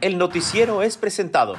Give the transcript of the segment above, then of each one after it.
El noticiero es presentado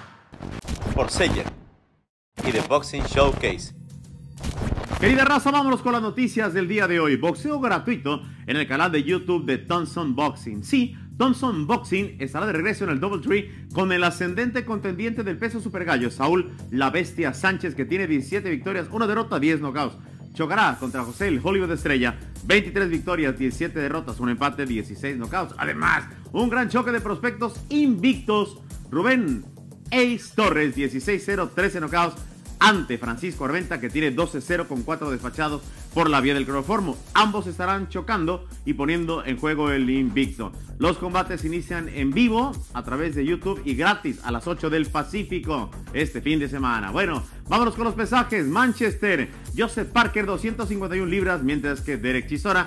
por Seller y The Boxing Showcase. Querida raza, vámonos con las noticias del día de hoy. Boxeo gratuito en el canal de YouTube de Thompson Boxing. Sí, Thompson Boxing estará de regreso en el Doubletree con el ascendente contendiente del peso super gallo, Saúl La Bestia Sánchez, que tiene 17 victorias, 1 derrota, 10 knockouts. Chocará contra José el Hollywood Estrella, 23 victorias, 17 derrotas, un empate, 16 knockouts. Además, un gran choque de prospectos invictos. Rubén Ace Torres, 16-0, 13 knockouts, ante Francisco Arventa, que tiene 12-0 con 4 despachados por la vía del cloroformo. Ambos estarán chocando y poniendo en juego el invicto. Los combates inician en vivo a través de YouTube y gratis a las 8 del Pacífico este fin de semana. Bueno, vámonos con los pesajes. Manchester, Joseph Parker, 251 libras, mientras que Derek Chisora,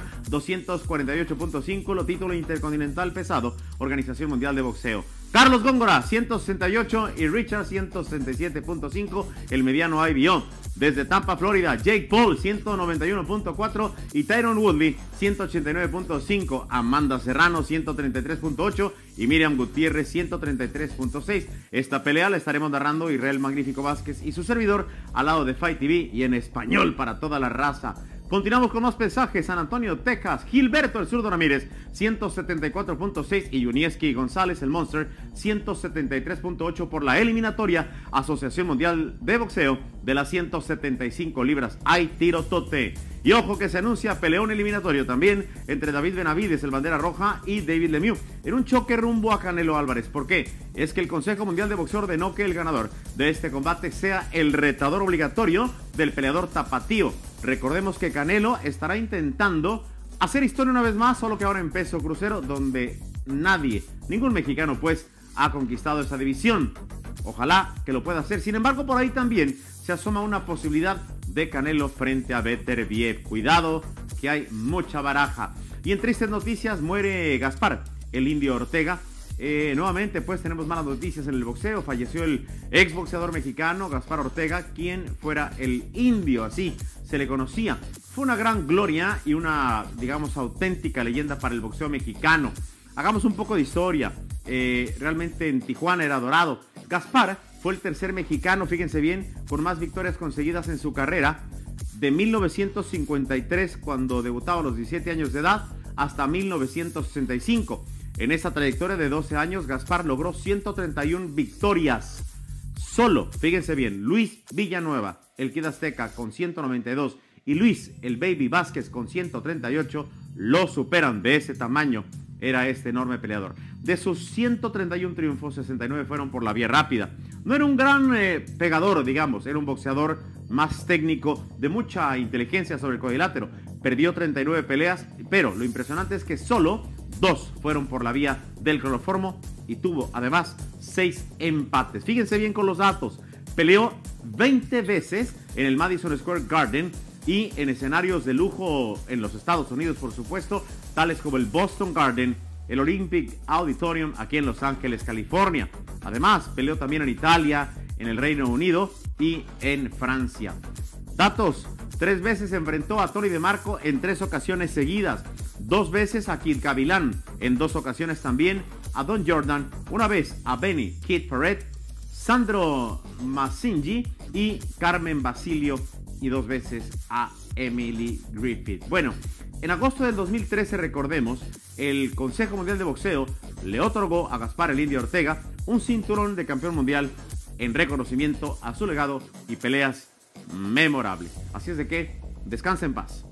248.5, lo título intercontinental pesado, Organización Mundial de Boxeo. Carlos Góngora, 168 y Richard, 167.5, el mediano IBO. Desde Tampa, Florida, Jake Paul, 191.4 y Tyron Woodley, 189.5. Amanda Serrano, 133.8 y Miriam Gutiérrez, 133.6. Esta pelea la estaremos narrando Israel Magnífico Vázquez y su servidor al lado de Fight TV y en español para toda la raza. Continuamos con más pesajes. San Antonio, Texas, Gilberto el Zurdo Ramírez, 174.6 y Yunieski González el Monster, 173.8 por la eliminatoria Asociación Mundial de Boxeo de las 175 libras. Hay tirotote. Y ojo que se anuncia peleón eliminatorio también entre David Benavides, el bandera roja, y David Lemieux en un choque rumbo a Canelo Álvarez. ¿Por qué? Es que el Consejo Mundial de Boxeo ordenó que el ganador de este combate sea el retador obligatorio del peleador tapatío. Recordemos que Canelo estará intentando hacer historia una vez más, solo que ahora en peso crucero, donde nadie, ningún mexicano pues, ha conquistado esa división. Ojalá que lo pueda hacer. Sin embargo, por ahí también se asoma una posibilidad de Canelo frente a Beterbiev. Cuidado, que hay mucha baraja. Y en tristes noticias, muere Gaspar, el Indio Ortega. Nuevamente pues tenemos malas noticias en el boxeo. Falleció el exboxeador mexicano Gaspar Ortega, quien fuera el Indio, así se le conocía. Fue una gran gloria y una, digamos, auténtica leyenda para el boxeo mexicano. Hagamos un poco de historia. Realmente en Tijuana era adorado. Gaspar fue el tercer mexicano, fíjense bien, con más victorias conseguidas en su carrera, de 1953, cuando debutaba a los 17 años de edad, hasta 1965. En esa trayectoria de 12 años, Gaspar logró 131 victorias. Solo, fíjense bien, Luis Villanueva, el Kid Azteca, con 192, y Luis, el Baby Vázquez, con 138, lo superan. De ese tamaño era este enorme peleador. De sus 131 triunfos, 69 fueron por la vía rápida. No era un gran pegador, digamos, era un boxeador más técnico, de mucha inteligencia sobre el cuadrilátero. Perdió 39 peleas, pero lo impresionante es que solo 2 fueron por la vía del cloroformo y tuvo además 6 empates. Fíjense bien con los datos. Peleó 20 veces en el Madison Square Garden y en escenarios de lujo en los Estados Unidos, por supuesto, tales como el Boston Garden, el Olympic Auditorium aquí en Los Ángeles, California. Además, peleó también en Italia, en el Reino Unido y en Francia. Datos: 3 veces enfrentó a Tony DeMarco en 3 ocasiones seguidas. 2 veces a Kid Gavilán, en 2 ocasiones también a Don Jordan, una vez a Benny Kid Perret, Sandro Massingi y Carmen Basilio, y 2 veces a Emily Griffith. Bueno, en agosto del 2013, recordemos, el Consejo Mundial de Boxeo le otorgó a Gaspar el Indio Ortega un cinturón de campeón mundial en reconocimiento a su legado y peleas memorables. Así es de que descansa en paz.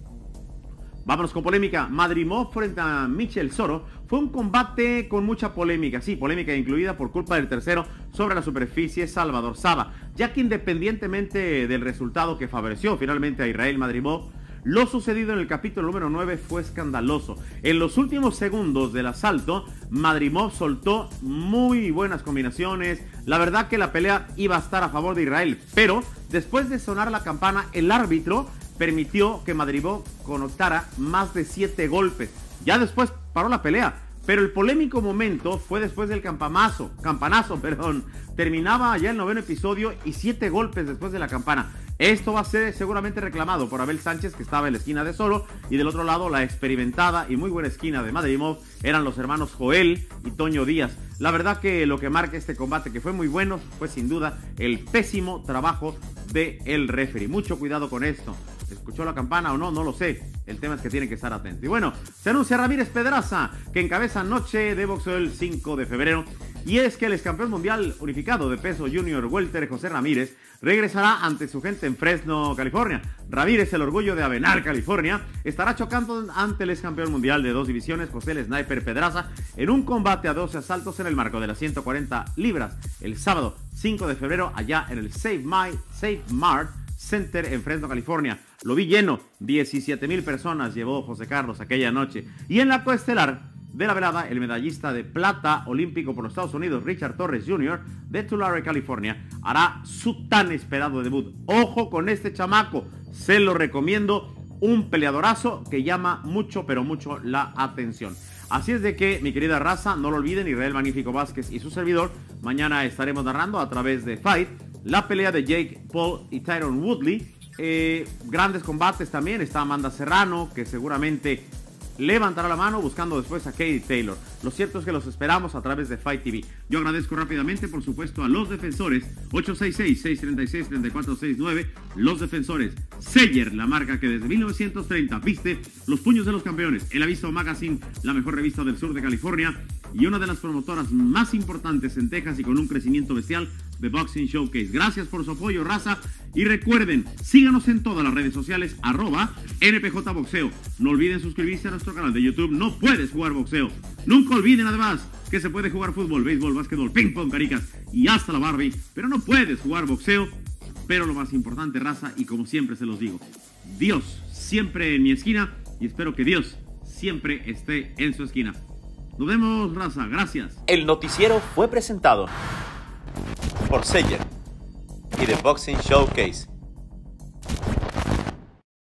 Vámonos con polémica. Madrimov frente a Michel Soro fue un combate con mucha polémica. Sí, polémica incluida por culpa del tercero sobre la superficie, Salvador Saba, ya que independientemente del resultado que favoreció finalmente a Israel Madrimov, lo sucedido en el capítulo número 9 fue escandaloso. En los últimos segundos del asalto, Madrimov soltó muy buenas combinaciones. La verdad que la pelea iba a estar a favor de Israel, pero después de sonar la campana, el árbitro permitió que Madrimov conectara más de 7 golpes. Ya después paró la pelea, pero el polémico momento fue después del campanazo. Terminaba ya el 9º episodio y 7 golpes después de la campana. Esto va a ser seguramente reclamado por Abel Sánchez, que estaba en la esquina de Solo, y del otro lado la experimentada y muy buena esquina de Madrimov eran los hermanos Joel y Toño Díaz. La verdad que lo que marca este combate, que fue muy bueno, fue sin duda el pésimo trabajo del referee. Mucho cuidado con esto. ¿Escuchó la campana o no? No lo sé. El tema es que tienen que estar atentos. Y bueno, se anuncia Ramírez Pedraza, que encabeza noche de boxeo el 5 de febrero. Y es que el ex campeón mundial unificado de peso junior welter José Ramírez regresará ante su gente en Fresno, California. Ramírez, el orgullo de Avenal, California, estará chocando ante el ex campeón mundial de 2 divisiones, José el Sniper Pedraza, en un combate a 12 asaltos en el marco de las 140 libras, el sábado 5 de febrero, allá en el Save Mart Center en Fresno, California. Lo vi lleno, 17,000 personas llevó José Carlos aquella noche. Y en la coestelar de la velada, el medallista de plata olímpico por los Estados Unidos, Richard Torres Jr., de Tulare, California, hará su tan esperado debut. Ojo con este chamaco, se lo recomiendo, un peleadorazo que llama mucho, pero mucho la atención. Así es de que, mi querida raza, no lo olviden, Israel Magnífico Vázquez y su servidor, mañana estaremos narrando a través de Fight la pelea de Jake Paul y Tyron Woodley. Grandes combates también, está Amanda Serrano, que seguramente levantará la mano buscando después a Katie Taylor. Lo cierto es que los esperamos a través de Fight TV. Yo agradezco rápidamente, por supuesto, a los defensores 866-636-3469. Los defensores Seller, la marca que desde 1930 viste los puños de los campeones. El Aviso Magazine, la mejor revista del sur de California y una de las promotoras más importantes en Texas y con un crecimiento bestial, The Boxing Showcase. Gracias por su apoyo, raza. Y recuerden, síganos en todas las redes sociales, @NPJ Boxeo. No olviden suscribirse a nuestro canal de YouTube, No Puedes Jugar Boxeo. Nunca olviden además que se puede jugar fútbol, béisbol, básquetbol, ping pong, caricas y hasta la Barbie, pero no puedes jugar boxeo. Pero lo más importante, raza, y como siempre se los digo, Dios siempre en mi esquina y espero que Dios siempre esté en su esquina. Nos vemos, raza, gracias. El noticiero fue presentado por Seller y The Boxing Showcase.